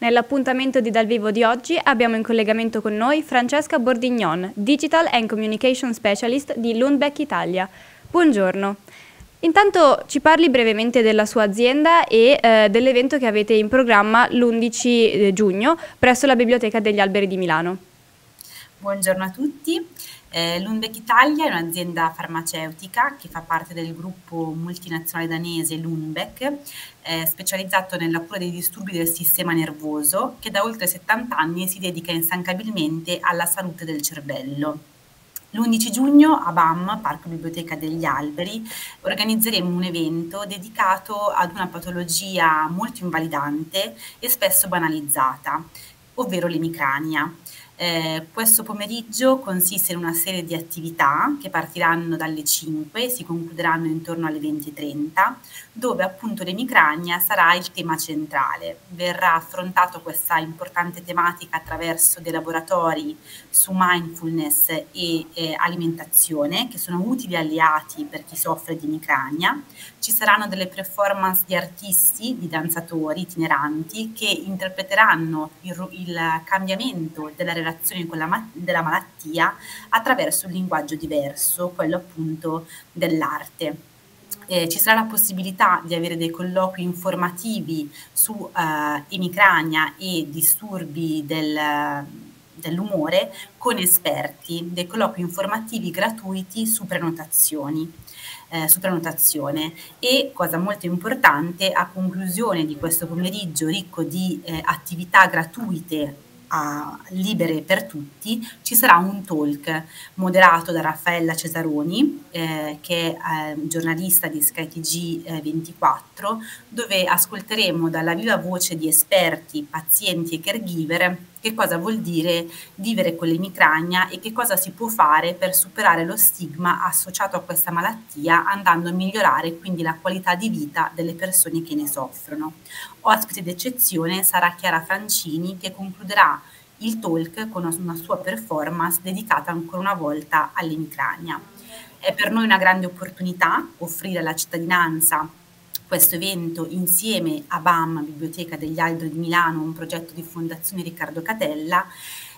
Nell'appuntamento di Dal Vivo di oggi abbiamo in collegamento con noi Francesca Bordignon, Digital and Communication Specialist di Lundbeck Italia. Buongiorno. Intanto ci parli brevemente della sua azienda e dell'evento che avete in programma l'11 giugno presso la Biblioteca degli Alberi di Milano. Buongiorno a tutti. Lundbeck Italia è un'azienda farmaceutica che fa parte del gruppo multinazionale danese Lundbeck, specializzato nella cura dei disturbi del sistema nervoso, che da oltre 70 anni si dedica instancabilmente alla salute del cervello. L'11 giugno a BAM, Parco Biblioteca degli Alberi, organizzeremo un evento dedicato ad una patologia molto invalidante e spesso banalizzata, ovvero l'emicrania. Questo pomeriggio consiste in una serie di attività che partiranno dalle 5 e si concluderanno intorno alle 20:30, dove appunto l'emicrania sarà il tema centrale. Verrà affrontato questa importante tematica attraverso dei laboratori su mindfulness e alimentazione, che sono utili alleati per chi soffre di emicrania. Ci saranno delle performance di artisti, di danzatori itineranti che interpreteranno il cambiamento della relazione con della malattia attraverso un linguaggio diverso, quello appunto dell'arte. Ci sarà la possibilità di avere dei colloqui informativi su emicrania e disturbi dell'umore con esperti, dei colloqui informativi gratuiti su prenotazione e, cosa molto importante, a conclusione di questo pomeriggio ricco di attività gratuite libere per tutti, ci sarà un talk moderato da Raffaella Cesaroni, che è giornalista di SkyTG 24, dove ascolteremo dalla viva voce di esperti, pazienti e caregiver che cosa vuol dire vivere con l'emicrania e che cosa si può fare per superare lo stigma associato a questa malattia, andando a migliorare quindi la qualità di vita delle persone che ne soffrono. Ospite d'eccezione sarà Chiara Francini, che concluderà il talk con una sua performance dedicata ancora una volta all'emicrania. È per noi una grande opportunità offrire alla cittadinanza questo evento insieme a BAM, Biblioteca degli Alberi di Milano, un progetto di Fondazione Riccardo Catella.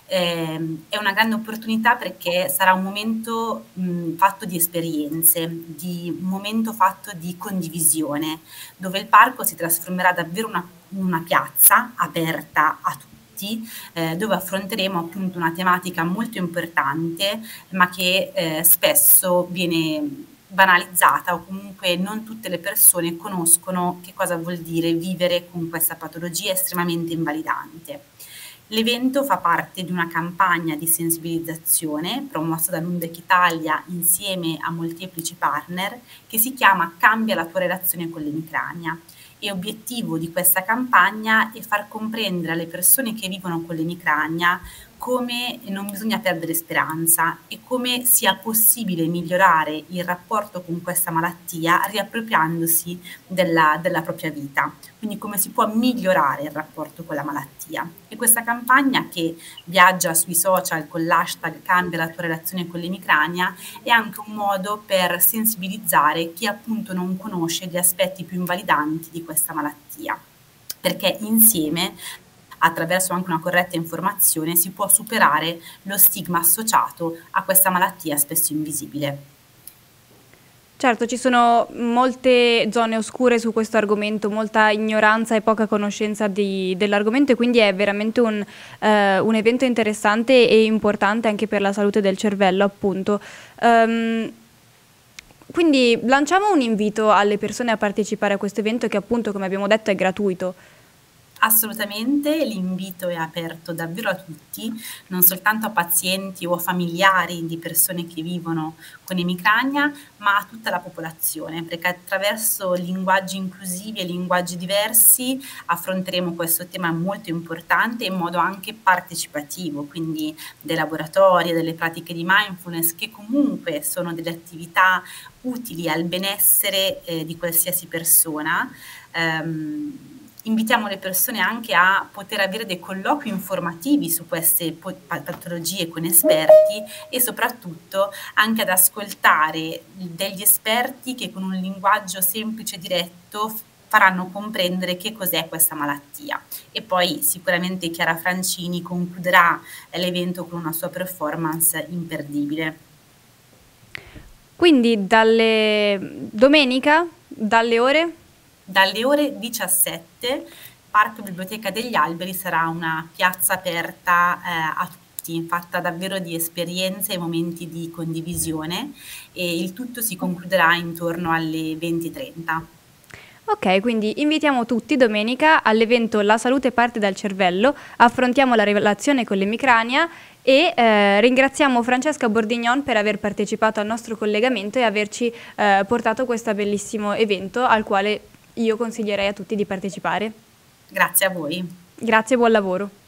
È una grande opportunità perché sarà un momento fatto di esperienze, un momento fatto di condivisione, dove il parco si trasformerà davvero in una piazza aperta a tutti, dove affronteremo appunto una tematica molto importante, ma che spesso viene banalizzata, o comunque non tutte le persone conoscono che cosa vuol dire vivere con questa patologia estremamente invalidante. L'evento fa parte di una campagna di sensibilizzazione promossa da Lundbeck Italia insieme a molteplici partner, che si chiama Cambia la tua relazione con l'emicrania. E obiettivo di questa campagna è far comprendere alle persone che vivono con l'emicrania come non bisogna perdere speranza e come sia possibile migliorare il rapporto con questa malattia riappropriandosi della propria vita. Quindi come si può migliorare il rapporto con la malattia. E questa campagna, che viaggia sui social con l'hashtag Cambia la tua relazione con l'emicrania, è anche un modo per sensibilizzare chi appunto non conosce gli aspetti più invalidanti di questa malattia, perché insieme, attraverso anche una corretta informazione, si può superare lo stigma associato a questa malattia spesso invisibile. Certo, ci sono molte zone oscure su questo argomento, molta ignoranza e poca conoscenza dell'argomento, e quindi è veramente un evento interessante e importante anche per la salute del cervello, appunto. Quindi lanciamo un invito alle persone a partecipare a questo evento che, appunto, come abbiamo detto, è gratuito. Assolutamente, l'invito è aperto davvero a tutti, non soltanto a pazienti o a familiari di persone che vivono con emicrania, ma a tutta la popolazione, perché attraverso linguaggi inclusivi e linguaggi diversi affronteremo questo tema molto importante in modo anche partecipativo, quindi dei laboratori, delle pratiche di mindfulness, che comunque sono delle attività utili al benessere di qualsiasi persona. Invitiamo le persone anche a poter avere dei colloqui informativi su queste patologie con esperti, e soprattutto anche ad ascoltare degli esperti che con un linguaggio semplice e diretto faranno comprendere che cos'è questa malattia. E poi sicuramente Chiara Francini concluderà l'evento con una sua performance imperdibile. Quindi domenica, dalle ore? Dalle ore 17, Parco Biblioteca degli Alberi sarà una piazza aperta a tutti, fatta davvero di esperienze e momenti di condivisione, e il tutto si concluderà intorno alle 20:30. Ok, quindi invitiamo tutti domenica all'evento La salute parte dal cervello, affrontiamo la relazione con l'emicrania e ringraziamo Francesca Bordignon per aver partecipato al nostro collegamento e averci portato questo bellissimo evento al quale io consiglierei a tutti di partecipare. Grazie a voi. Grazie e buon lavoro.